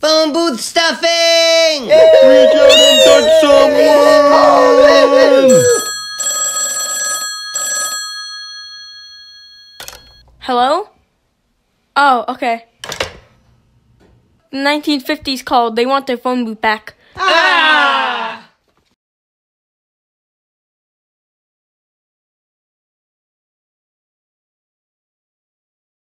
Phone booth stuffing! Reach out and touch someone! Hello? Oh, okay. The 1950s called. They want their phone booth back. Ah!